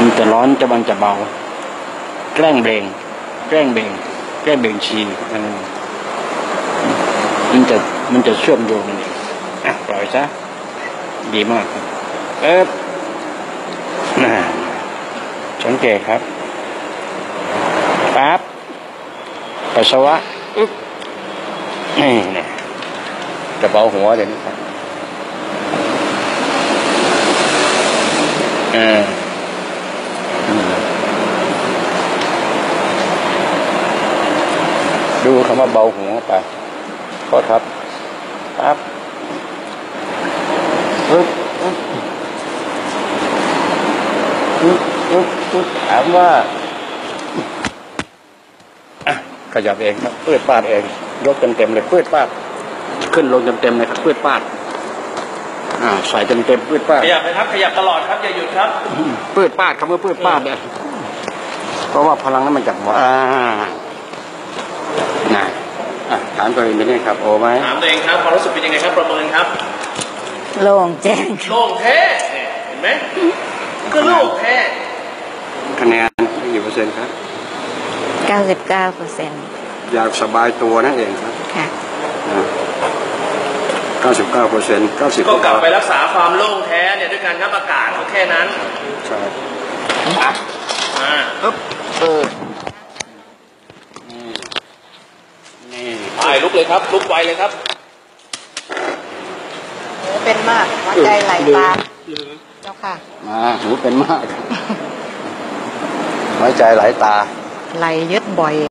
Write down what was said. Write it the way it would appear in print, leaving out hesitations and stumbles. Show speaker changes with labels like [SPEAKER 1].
[SPEAKER 1] มันจะร้อนจะมันจะเบาแกล้งเบงแกล้งเบงแกล้งเบงชีมันจะเชื่อมโยงกันเองปล่อยซะดีมากสังเกตครับปั๊บปัสสาวะนี่เนี่ยจะเบาหัวเดี๋ยวนี้ครับดูคำว่าเบาหัวไปก็ครับปั๊บถามว่าขยับเองครับเปิดปาดเองยกเต็มเลยเปิดปาดขึ้นลงเต็มเลยครับเปิดปาดใส่เต็มเปิดปาด
[SPEAKER 2] ขยับนะครับขยับตลอดครับอย่าหยุดครับ
[SPEAKER 1] เปิดปาดคำว่าเปิดปาดเนี่ยเพราะว่าพลังนั้นมันจับว่าถามตัวเองเป็นไงครับโอไหม
[SPEAKER 2] ถามตัวเองครับความรู้สึกเป็นยังไงครับประเมินครับ
[SPEAKER 3] โล่งแจ้ง
[SPEAKER 2] โล่งแท้เห็นไหมก็โล่งแท้
[SPEAKER 1] คะแนนกี่เปอร์เซ็นต์ครับ
[SPEAKER 3] 99%
[SPEAKER 1] อยากสบายตัวนั่นเองครับ
[SPEAKER 3] ค่ะ
[SPEAKER 1] 99% 90
[SPEAKER 2] ก็กลับไปรักษาความโล่งแท้เนี่ยด้วยการงับอากาศก็แค่นั้น
[SPEAKER 1] ใช่
[SPEAKER 2] ไปลุกเลยครับลุกไวเลยครับ
[SPEAKER 3] หูเป็นมากหัวใจไหลตามเจ้าค่ะ
[SPEAKER 1] หูเป็นมากหัวใจไหลตา
[SPEAKER 3] ไหลเยอะบ่อย